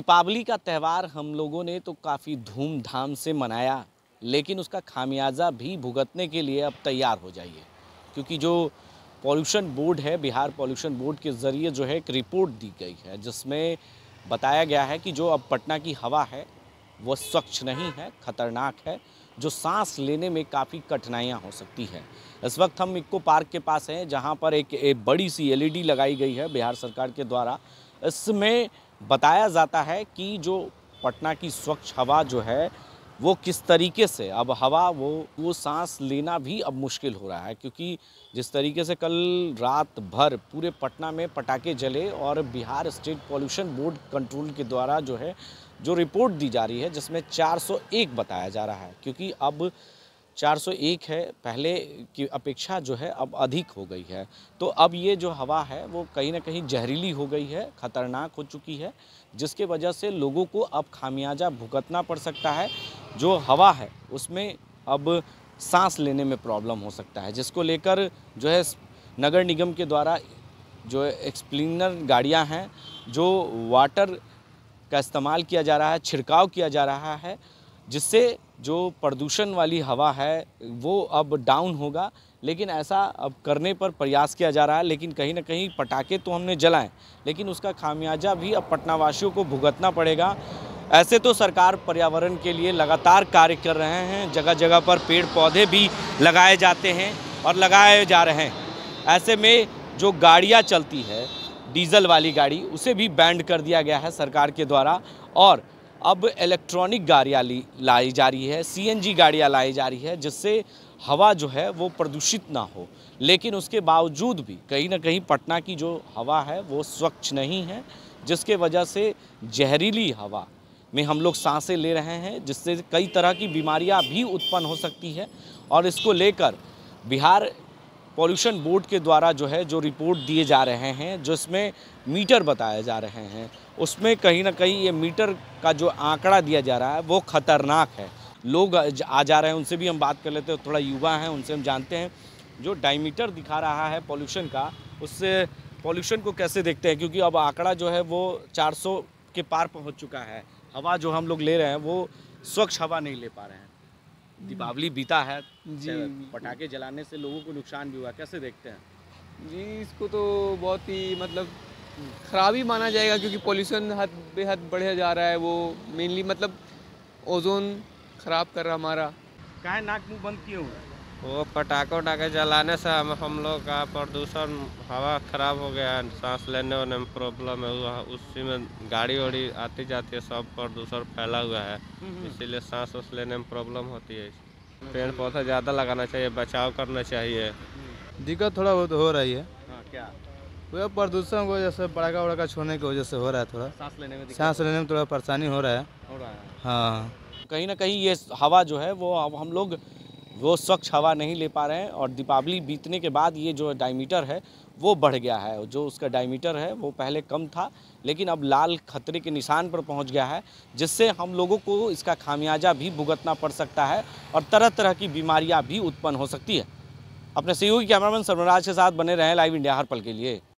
दीपावली का त्यौहार हम लोगों ने तो काफ़ी धूमधाम से मनाया, लेकिन उसका खामियाजा भी भुगतने के लिए अब तैयार हो जाइए, क्योंकि जो पॉल्यूशन बोर्ड है, बिहार पॉल्यूशन बोर्ड के ज़रिए जो है एक रिपोर्ट दी गई है, जिसमें बताया गया है कि जो अब पटना की हवा है वो स्वच्छ नहीं है, खतरनाक है, जो सांस लेने में काफ़ी कठिनाइयाँ हो सकती हैं। इस वक्त हम इक्को पार्क के पास हैं, जहाँ पर एक बड़ी सी एलईडी लगाई गई है बिहार सरकार के द्वारा। इसमें बताया जाता है कि जो पटना की स्वच्छ हवा जो है वो किस तरीके से अब हवा वो सांस लेना भी अब मुश्किल हो रहा है, क्योंकि जिस तरीके से कल रात भर पूरे पटना में पटाखे जले और Bihar state pollution board control के द्वारा जो है जो रिपोर्ट दी जा रही है, जिसमें 401 बताया जा रहा है, क्योंकि अब 401 है, पहले की अपेक्षा जो है अब अधिक हो गई है। तो अब ये जो हवा है वो कहीं ना कहीं जहरीली हो गई है, ख़तरनाक हो चुकी है, जिसके वजह से लोगों को अब खामियाजा भुगतना पड़ सकता है। जो हवा है उसमें अब सांस लेने में प्रॉब्लम हो सकता है, जिसको लेकर जो है नगर निगम के द्वारा जो एक्सप्लिनर गाड़ियां हैं, जो वाटर का इस्तेमाल किया जा रहा है, छिड़काव किया जा रहा है, जिससे जो प्रदूषण वाली हवा है वो अब डाउन होगा। लेकिन ऐसा अब करने पर प्रयास किया जा रहा है, लेकिन कहीं ना कहीं पटाखे तो हमने जलाएं, लेकिन उसका खामियाजा भी अब पटनावासियों को भुगतना पड़ेगा। ऐसे तो सरकार पर्यावरण के लिए लगातार कार्य कर रहे हैं, जगह जगह पर पेड़ पौधे भी लगाए जाते हैं और लगाए जा रहे हैं। ऐसे में जो गाड़ियाँ चलती है डीजल वाली गाड़ी, उसे भी बैंड कर दिया गया है सरकार के द्वारा, और अब इलेक्ट्रॉनिक गाड़ियाँ लाई जा रही है, सीएनजी गाड़ियाँ लाई जा रही है, जिससे हवा जो है वो प्रदूषित ना हो। लेकिन उसके बावजूद भी कहीं ना कहीं पटना की जो हवा है वो स्वच्छ नहीं है, जिसके वजह से जहरीली हवा में हम लोग सांसें ले रहे हैं, जिससे कई तरह की बीमारियां भी उत्पन्न हो सकती है। और इसको लेकर बिहार पॉल्यूशन बोर्ड के द्वारा जो है जो रिपोर्ट दिए जा रहे हैं, जिसमें मीटर बताए जा रहे हैं, उसमें कहीं ना कहीं ये मीटर का जो आंकड़ा दिया जा रहा है वो ख़तरनाक है। लोग आ जा रहे हैं, उनसे भी हम बात कर लेते हैं, थोड़ा युवा हैं, उनसे हम जानते हैं जो डायमीटर दिखा रहा है पॉल्यूशन का, उससे पॉल्यूशन को कैसे देखते हैं, क्योंकि अब आंकड़ा जो है वो 400 के पार पहुँच चुका है। हवा जो हम लोग ले रहे हैं वो स्वच्छ हवा नहीं ले पा रहे हैं। दीपावली बीता है जी, पटाखे जलाने से लोगों को नुकसान भी हुआ, कैसे देखते हैं जी? इसको तो बहुत ही मतलब खराब ही माना जाएगा, क्योंकि पॉल्यूशन हद बेहद बढ़े जा रहा है। वो मेनली मतलब ओजोन खराब कर रहा हमारा। काहे नाक मुंह बंद किए हुए? वो पटाखे जलाने से हम लोग का प्रदूषण हवा खराब हो गया है, सांस लेने वाने में प्रॉब्लम है। उसी में गाड़ी वाड़ी आती जाती है, सब प्रदूषण फैला हुआ है, इसीलिए सांस वास लेने में प्रॉब्लम होती है। पेड़ पौधा ज़्यादा लगाना चाहिए, बचाव करना चाहिए। दिक्कत थोड़ा बहुत हो रही है। हाँ, क्या? वह प्रदूषण की वजह से पटाखा वड़ाखा छोड़ने की वजह से हो रहा है, थोड़ा सांस लेने में थोड़ा परेशानी हो रहा है। हाँ, कहीं ना कहीं ये हवा जो है वो अब हम लोग वो स्वच्छ हवा नहीं ले पा रहे हैं, और दीपावली बीतने के बाद ये जो डायमीटर है वो बढ़ गया है। जो उसका डायमीटर है वो पहले कम था, लेकिन अब लाल खतरे के निशान पर पहुंच गया है, जिससे हम लोगों को इसका खामियाजा भी भुगतना पड़ सकता है और तरह तरह की बीमारियां भी उत्पन्न हो सकती है। अपने सहयोगी कैमरामैन सर्वराज के साथ बने रहें लाइव इंडिया हर पल के लिए।